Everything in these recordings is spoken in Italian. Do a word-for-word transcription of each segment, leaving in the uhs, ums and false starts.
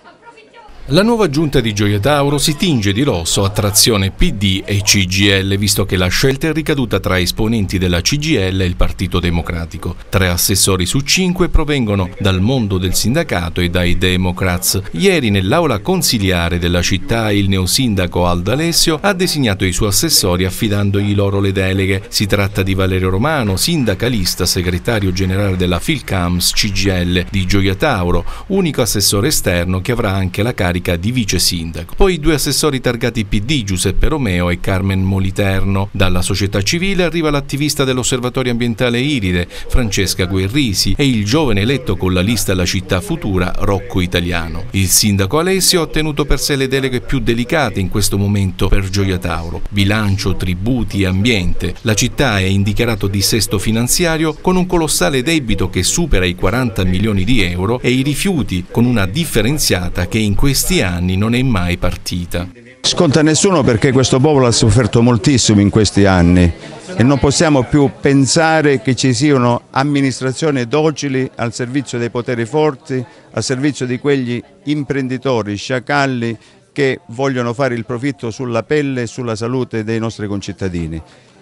La nuova giunta di Gioia Tauro si tinge di rosso a trazione P D e C G I L, visto che la scelta è ricaduta tra esponenti della C G I L e il Partito Democratico. Tre assessori su cinque provengono dal mondo del sindacato e dai Democrats. Ieri nell'aula consiliare della città il neosindaco Aldo Alessio ha designato i suoi assessori affidandogli loro le deleghe. Si tratta di Valerio Romano, sindacalista, segretario generale della Filcams C G I L di Gioia Tauro, unico assessore esterno che avrà anche la carica di vice sindaco. Poi i due assessori targati P D, Giuseppe Romeo e Carmen Moliterno. Dalla società civile arriva l'attivista dell'Osservatorio Ambientale Iride, Francesca Guerrisi, e il giovane eletto con la lista La Città Futura, Rocco Italiano. Il sindaco Alessio ha ottenuto per sé le deleghe più delicate in questo momento per Gioia Tauro: bilancio, tributi e ambiente. La città è in dichiarato dissesto finanziario con un colossale debito che supera i quaranta milioni di euro e i rifiuti con una differenziata che in questi anni non è mai partita. Sconta nessuno, perché questo popolo ha sofferto moltissimo in questi anni e non possiamo più pensare che ci siano amministrazioni docili al servizio dei poteri forti, al servizio di quegli imprenditori sciacalli che vogliono fare il profitto sulla pelle e sulla salute dei nostri concittadini.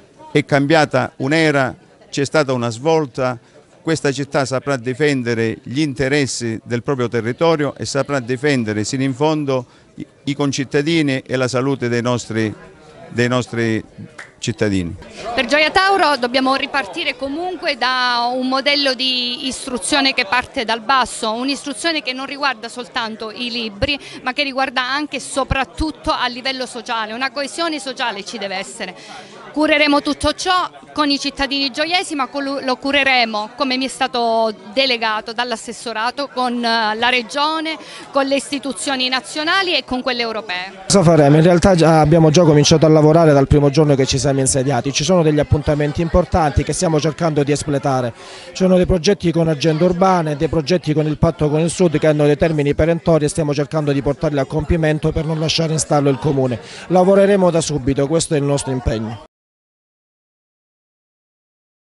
È cambiata un'era, c'è stata una svolta. Questa città saprà difendere gli interessi del proprio territorio e saprà difendere sino in fondo i concittadini e la salute dei nostri, dei nostri cittadini. Per Gioia Tauro dobbiamo ripartire comunque da un modello di istruzione che parte dal basso, un'istruzione che non riguarda soltanto i libri, ma che riguarda anche e soprattutto a livello sociale. Una coesione sociale ci deve essere. Cureremo tutto ciò con i cittadini gioiesi, ma lo cureremo, come mi è stato delegato dall'assessorato, con la regione, con le istituzioni nazionali e con quelle europee. Cosa faremo? In realtà già abbiamo già cominciato a lavorare dal primo giorno che ci siamo insediati. Ci sono degli appuntamenti importanti che stiamo cercando di espletare. Ci sono dei progetti con agende urbane, dei progetti con il patto con il Sud che hanno dei termini perentori e stiamo cercando di portarli a compimento per non lasciare in stallo il Comune. Lavoreremo da subito, questo è il nostro impegno.